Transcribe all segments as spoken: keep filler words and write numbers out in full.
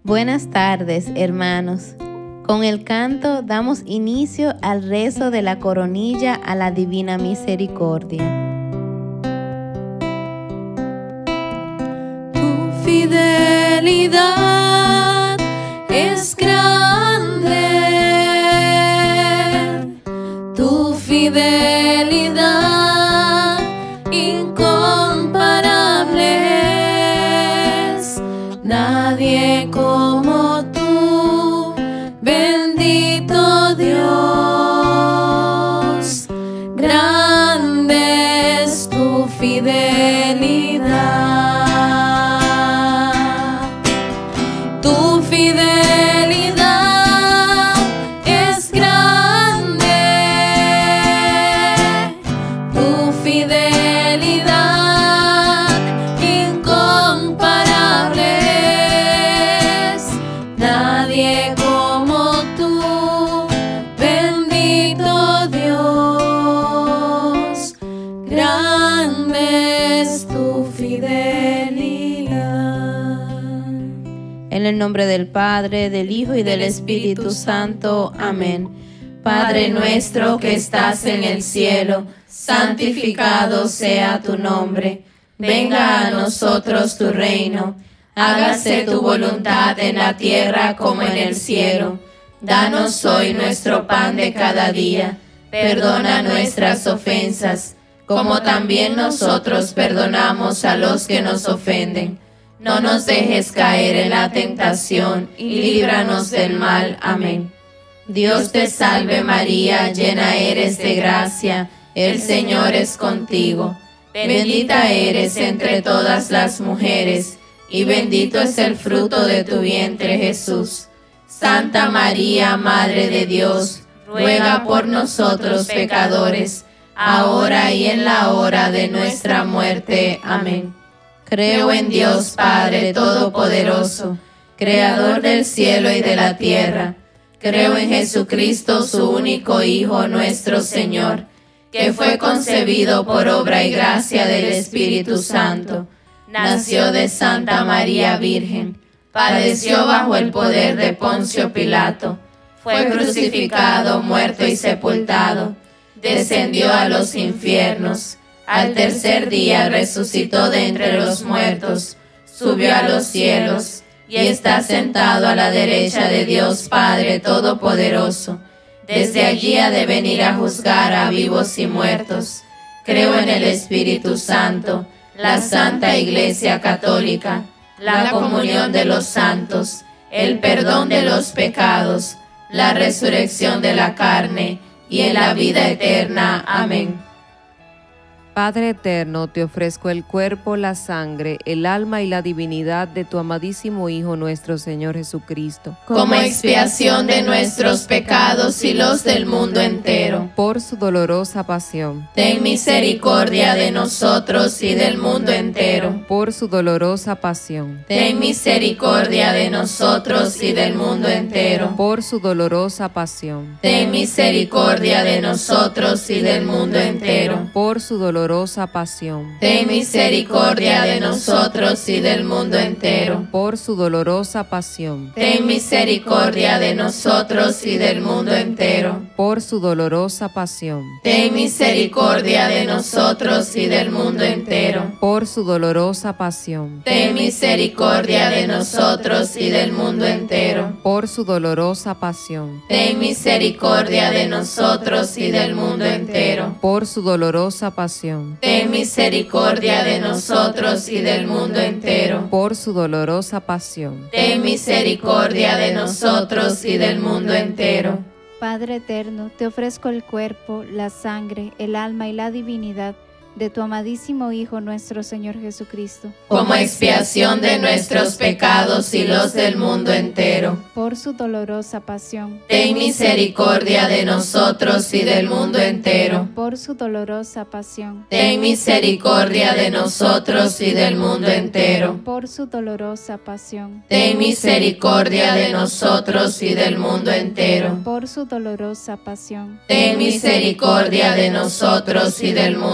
Buenas tardes, hermanos. Con el canto damos inicio al rezo de la coronilla a la Divina Misericordia. Tu fidelidad es grande, tu fidelidad incomparable es, nadie como tú, bendito Dios, grande es tu fidelidad. Tu fidelidad es grande, tu fidelidad incomparable es, nadie como tú, bendito Dios, grande es tu fidelidad. En el nombre del Padre, del Hijo y del Espíritu Santo. Amén. Padre nuestro que estás en el cielo, santificado sea tu nombre. Venga a nosotros tu reino. Hágase tu voluntad en la tierra como en el cielo. Danos hoy nuestro pan de cada día. Perdona nuestras ofensas, como también nosotros perdonamos a los que nos ofenden. No nos dejes caer en la tentación y líbranos del mal. Amén. Dios te salve María, llena eres de gracia, el Señor es contigo. Bendita eres entre todas las mujeres, y bendito es el fruto de tu vientre Jesús. Santa María, Madre de Dios, ruega por nosotros pecadores, ahora y en la hora de nuestra muerte. Amén. Creo en Dios Padre Todopoderoso, Creador del cielo y de la tierra. Creo en Jesucristo, su único Hijo, nuestro Señor, que fue concebido por obra y gracia del Espíritu Santo. Nació de Santa María Virgen, padeció bajo el poder de Poncio Pilato, fue crucificado, muerto y sepultado, descendió a los infiernos. Al tercer día resucitó de entre los muertos, subió a los cielos y está sentado a la derecha de Dios Padre Todopoderoso. Desde allí ha de venir a juzgar a vivos y muertos. Creo en el Espíritu Santo, la Santa Iglesia Católica, la comunión de los santos, el perdón de los pecados, la resurrección de la carne y en la vida eterna. Amén. Padre eterno, te ofrezco el cuerpo, la sangre, el alma y la divinidad de tu amadísimo Hijo nuestro Señor Jesucristo, como expiación de nuestros pecados y los del mundo entero. Por su dolorosa pasión, ten misericordia de nosotros y del mundo entero. Por su dolorosa pasión, ten misericordia de nosotros y del mundo entero. Por su dolorosa pasión, ten misericordia de nosotros y del mundo entero. Por su dolorosa pasión, ten misericordia de nosotros y del mundo entero. Por su dolorosa pasión, ten misericordia de nosotros y del mundo entero. Por su dolorosa pasión, ten misericordia de nosotros y del mundo entero. Por su dolorosa pasión, ten misericordia de nosotros y del mundo entero. Por su dolorosa pasión, ten misericordia de nosotros y del mundo entero. Por su dolorosa pasión, ten misericordia de nosotros y del mundo entero. Por su dolorosa pasión, ten misericordia de nosotros y del mundo entero. Padre eterno, te ofrezco el cuerpo, la sangre, el alma y la divinidad de tu amadísimo Hijo nuestro Señor Jesucristo, como expiación de nuestros pecados y los del mundo entero. Por su dolorosa pasión, ten misericordia de nosotros y del mundo entero. Por su dolorosa pasión, ten misericordia de nosotros y del mundo entero. Por su dolorosa pasión, ten misericordia de nosotros y del mundo entero. Por su dolorosa pasión, ten misericordia de nosotros y del mundo entero.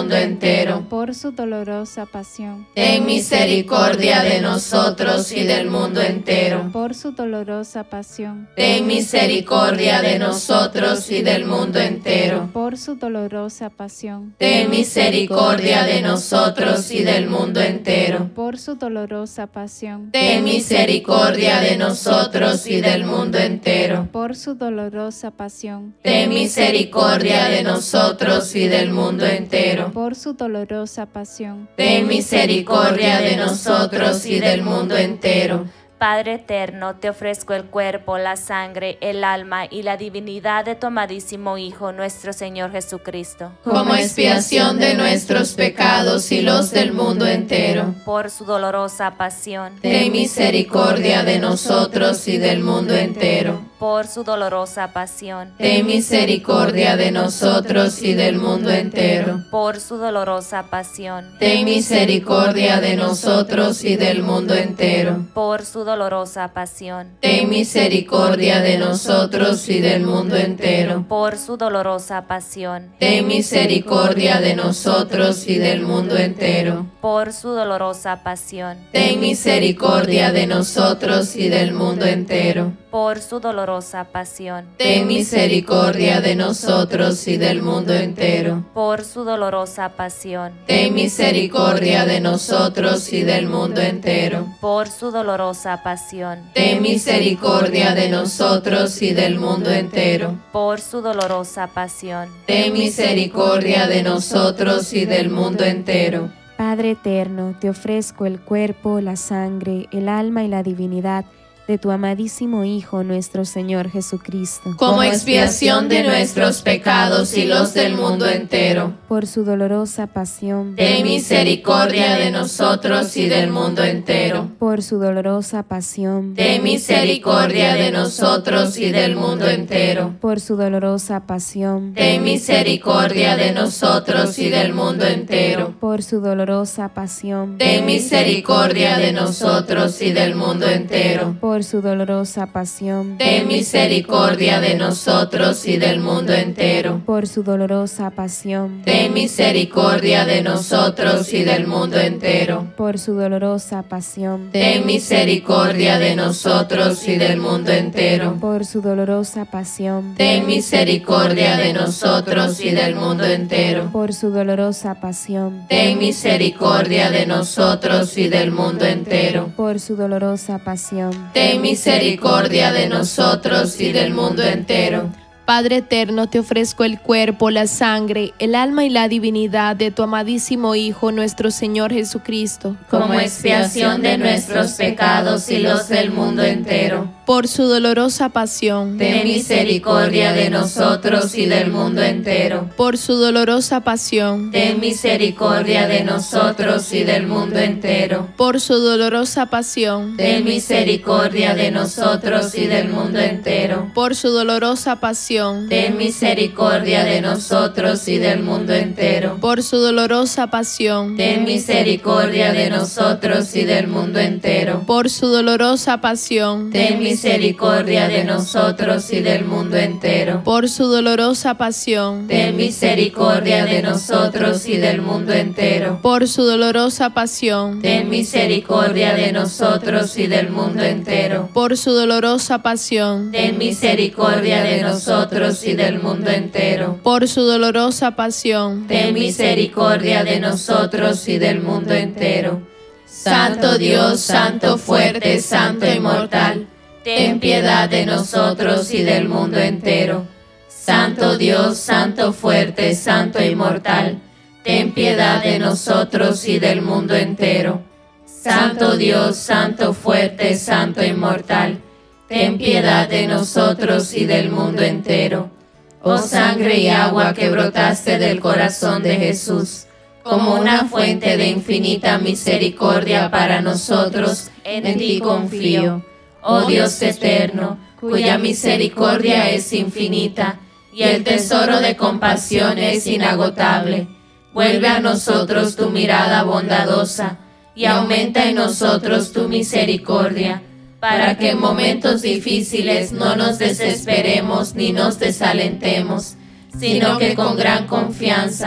entero. por su dolorosa pasión, Ten misericordia de nosotros y del mundo entero. por su dolorosa pasión, Ten misericordia de nosotros y del mundo entero. por su dolorosa pasión, Ten misericordia de nosotros y del mundo entero. por su dolorosa pasión, Ten misericordia de nosotros y del mundo entero. por su dolorosa pasión, Ten misericordia de nosotros y del mundo entero. por su dolorosa pasión, Ten misericordia de nosotros y del mundo entero. Padre eterno, te ofrezco el cuerpo, la sangre, el alma y la divinidad de tu amadísimo Hijo, nuestro Señor Jesucristo, Como expiación de nuestros pecados y los del mundo entero. por su dolorosa pasión, Ten misericordia de nosotros y del mundo entero. por su dolorosa pasión, Ten misericordia de nosotros y del mundo entero. por su dolorosa pasión, Ten misericordia de nosotros y del mundo entero. por su dolorosa pasión, Ten misericordia de nosotros y del mundo entero. por su dolorosa pasión, Ten misericordia de nosotros y del mundo entero. por su dolorosa pasión, Ten misericordia de nosotros y del mundo entero. por su dolorosa pasión, Ten misericordia de nosotros y del mundo entero. por su dolorosa pasión, Ten misericordia de nosotros y del mundo entero. por su dolorosa pasión, Ten misericordia de nosotros y del mundo entero. por su dolorosa pasión. Ten misericordia de nosotros y del mundo entero. Padre eterno, te ofrezco el cuerpo, la sangre, el alma y la divinidad de tu amadísimo Hijo, nuestro Señor Jesucristo, Como expiación de nuestros pecados y los del mundo entero. por su dolorosa pasión, Ten misericordia de nosotros y del mundo entero. por su dolorosa pasión, Ten misericordia de nosotros y del mundo entero. por su dolorosa pasión, Ten misericordia de nosotros y del mundo entero. por su dolorosa pasión, Ten misericordia de nosotros y del mundo entero. por su dolorosa pasión, Ten misericordia de nosotros y del mundo entero. por su dolorosa pasión, Ten misericordia de nosotros y del mundo entero. por su dolorosa pasión, Ten misericordia de nosotros y del mundo entero. por su dolorosa pasión, Ten misericordia de nosotros y del mundo entero. por su dolorosa pasión, Ten misericordia de nosotros y del mundo entero. por su dolorosa pasión, Ten misericordia de nosotros y del mundo entero. Padre eterno, te ofrezco el cuerpo, la sangre, el alma y la divinidad de tu amadísimo Hijo, nuestro Señor Jesucristo, Como expiación de nuestros pecados y los del mundo entero. por su dolorosa pasión, Ten misericordia de nosotros y del mundo entero. por su dolorosa pasión, Ten misericordia de nosotros y del mundo entero. por su dolorosa pasión, Ten misericordia de nosotros y del mundo entero. por su dolorosa pasión, Ten misericordia de nosotros y del mundo entero. por su dolorosa pasión, Ten misericordia de nosotros y del mundo entero. por su dolorosa pasión, Ten misericordia de nosotros y del mundo entero. por su dolorosa pasión, Ten misericordia de nosotros y del mundo entero. por su dolorosa pasión, Ten misericordia de nosotros y del mundo entero. por su dolorosa pasión, Ten misericordia de nosotros y del mundo entero. por su dolorosa pasión, Ten misericordia de nosotros y del mundo entero. Santo Dios, Santo fuerte, Santo inmortal, ten piedad de nosotros y del mundo entero. Santo Dios, Santo fuerte, Santo inmortal, ten piedad de nosotros y del mundo entero. Santo Dios, Santo fuerte, Santo inmortal, ten piedad de nosotros y del mundo entero. Oh sangre y agua que brotaste del corazón de Jesús, como una fuente de infinita misericordia para nosotros, en ti confío. Oh Dios eterno, cuya misericordia es infinita y el tesoro de compasión es inagotable, vuelve a nosotros tu mirada bondadosa y aumenta en nosotros tu misericordia, para que en momentos difíciles no nos desesperemos ni nos desalentemos, sino que con gran confianza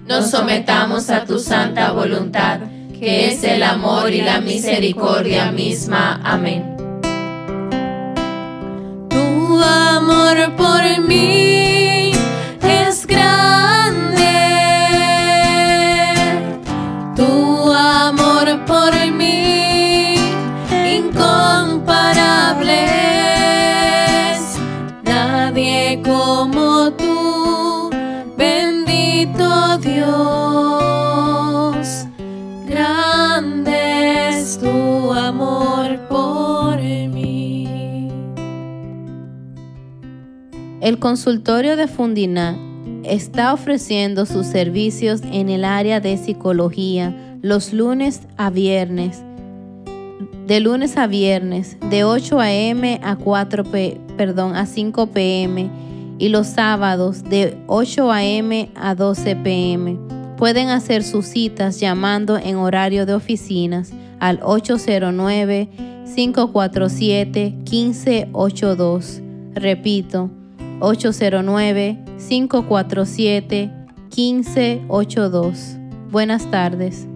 nos sometamos a tu santa voluntad, que es el amor y la misericordia misma. Amén. Tu amor por mí es grande, tu amor por mí incomparable es, nadie como tú, bendito Dios, grande es tu amor por mí. El consultorio de Fundiná está ofreciendo sus servicios en el área de psicología los lunes a viernes, de lunes a viernes, de ocho a eme a cuatro p, perdón, a cinco pe eme, y los sábados de ocho a eme a doce pe eme. Pueden hacer sus citas llamando en horario de oficinas al ocho cero nueve, cinco cuatro siete, uno cinco ocho dos. Repito, ocho cero nueve, cinco cuatro siete, uno cinco ocho dos. Buenas tardes.